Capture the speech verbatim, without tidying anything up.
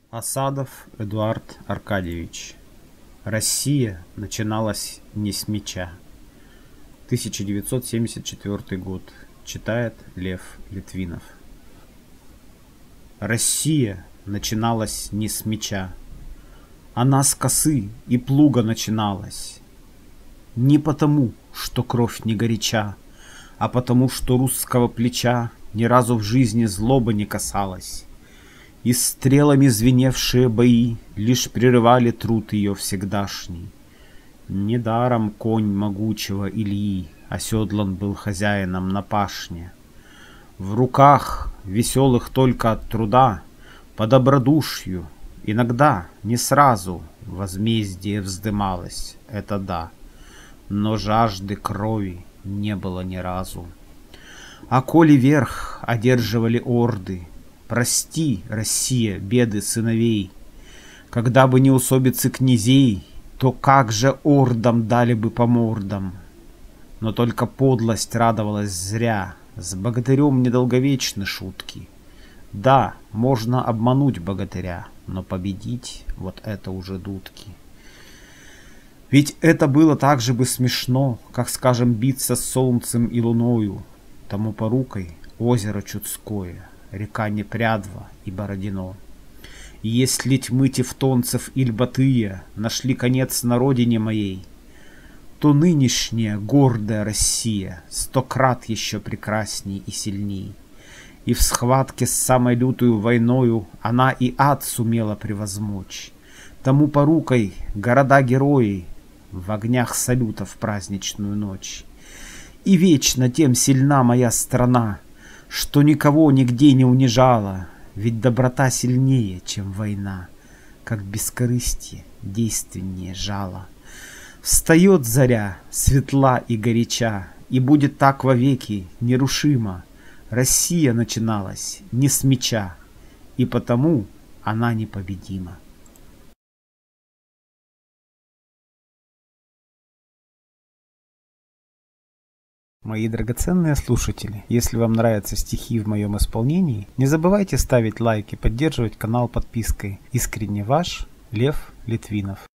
Асадов Эдуард Аркадьевич. Россия начиналась не с меча. тысяча девятьсот семьдесят четвёртый год. Читает Лев Литвинов. Россия начиналась не с меча. Она с косы и плуга начиналась. Не потому, что кровь не горяча, а потому, что русского плеча ни разу в жизни злоба не касалась. И стрелами звеневшие бои лишь прерывали труд ее всегдашний. Недаром конь могучего Ильи оседлан был хозяином на пашне. В руках, веселых только от труда, по добродушью, иногда, не сразу, возмездие вздымалось, это да, но жажды крови не было ни разу. А коли верх одерживали орды, прости, Россия, беды сыновей, когда бы не усобицы князей, то как же ордам дали бы по мордам. Но только подлость радовалась зря, с богатырем недолговечны шутки. Да, можно обмануть богатыря, но победить — вот это уже дудки. Ведь это было так же бы смешно, как, скажем, биться с солнцем и луною, тому порукой озеро Чудское, река Непрядва и Бородино. И если тьмы тевтонцев иль Батыя нашли конец на родине моей, то нынешняя гордая Россия сто крат еще прекрасней и сильней. И в схватке с самой лютою войною она и ад сумела превозмочь. Тому порукой города-герои в огнях салюта в праздничную ночь. И вечно тем сильна моя страна, что никого нигде не унижала, ведь доброта сильнее, чем война, как бескорыстие действеннее жало. Встает заря, светла и горяча, и будет так вовеки нерушима. Россия начиналась не с меча, и потому она непобедима. Мои драгоценные слушатели, если вам нравятся стихи в моем исполнении, не забывайте ставить лайки, поддерживать канал подпиской. Искренне ваш Лев Литвинов.